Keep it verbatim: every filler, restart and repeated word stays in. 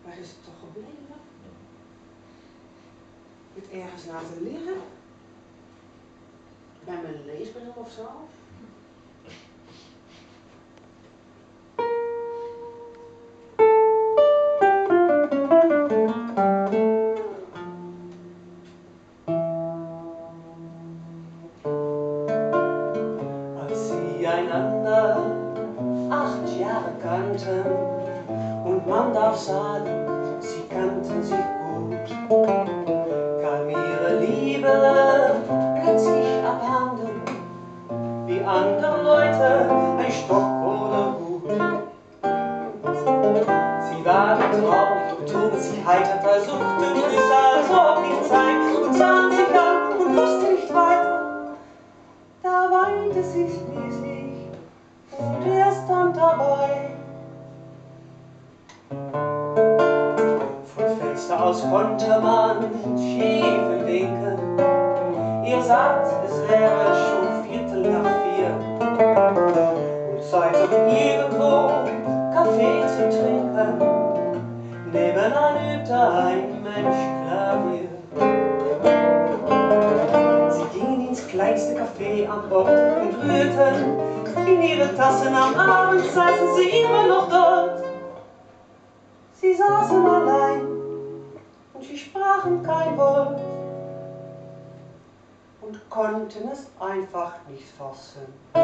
Waar is het toch gebleven? Het ergens laten liggen? Bij mijn leesbril of zo? Als sie einander acht Jahre kannten und man darf sagen, sie kannten sich gut, kam ihre Liebe plötzlich abhanden, wie andere Leute ein Stock oder Hut. Sie waren traurig, betrogen sich heiter, versuchten Grüße, als ob nicht sein, und sahen sich an und wussten nicht weiter. Da weinte sie schließlich und er stand dabei. Vom Fenster aus konnte man Schiefe winken. Ihr sagt, es wäre schon Viertel nach vier und Zeit, um irgendwo Kaffee zu trinken. Nebenan übte ein Mensch Klavier. Sie gingen ins kleinste Café am Ort und rührten in ihre Tassen. Am Abend saßen sie immer noch dort. Sie saßen allein und sie sprachen kein Wort und konnten es einfach nicht fassen.